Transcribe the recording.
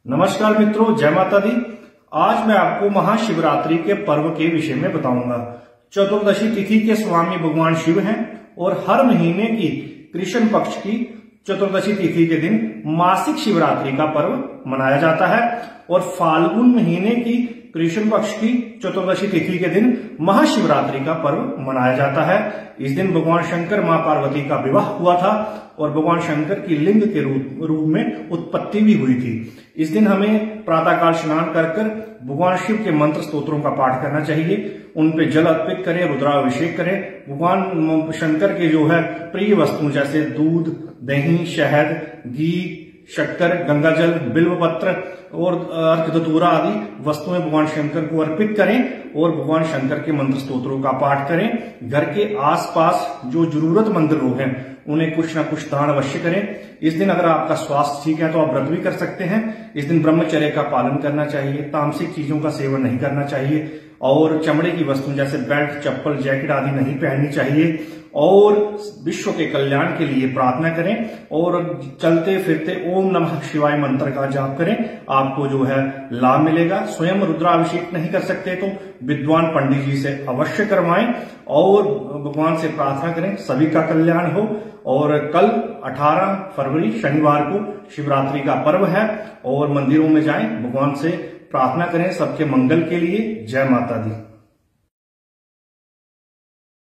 नमस्कार मित्रों, जय माता दी। आज मैं आपको महाशिवरात्रि के पर्व के विषय में बताऊंगा। चतुर्दशी तिथि के स्वामी भगवान शिव हैं और हर महीने की कृष्ण पक्ष की चतुर्दशी तिथि के दिन मासिक शिवरात्रि का पर्व मनाया जाता है और फाल्गुन महीने की कृष्ण पक्ष की चतुर्दशी तिथि के दिन महाशिवरात्रि का पर्व मनाया जाता है। इस दिन भगवान शंकर मां पार्वती का विवाह हुआ था और भगवान शंकर की लिंग के रूप में उत्पत्ति भी हुई थी। इस दिन हमें प्रातःकाल स्नान कर भगवान शिव के मंत्र स्तोत्रों का पाठ करना चाहिए। उन पे जल अर्पित करें, रुद्राभिषेक करें। भगवान शंकर के जो है प्रिय वस्तु जैसे दूध, दही, शहद, घी, शक्कर, गंगाजल, बिल्वपत्र और अर्घ धतूरा आदि वस्तुएं भगवान शंकर को अर्पित करें और भगवान शंकर के मंत्र स्तोत्रों का पाठ करें। घर के आसपास जो जरूरतमंद लोग हैं उन्हें कुछ ना कुछ दान अवश्य करें। इस दिन अगर आपका स्वास्थ्य ठीक है तो आप व्रत भी कर सकते हैं। इस दिन ब्रह्मचर्य का पालन करना चाहिए, तामसिक चीजों का सेवन नहीं करना चाहिए और चमड़े की वस्तु जैसे बेल्ट, चप्पल, जैकेट आदि नहीं पहननी चाहिए और विश्व के कल्याण के लिए प्रार्थना करें और चलते फिरते ओम नमः शिवाय मंत्र का जाप करें। आपको जो है लाभ मिलेगा। स्वयं रुद्राभिषेक नहीं कर सकते तो विद्वान पंडित जी से अवश्य करवाएं और भगवान से प्रार्थना करें सभी का कल्याण हो। और कल 18 फरवरी शनिवार को शिवरात्रि का पर्व है और मंदिरों में जाएं, भगवान से प्रार्थना करें सबके मंगल के लिए। जय माता दी।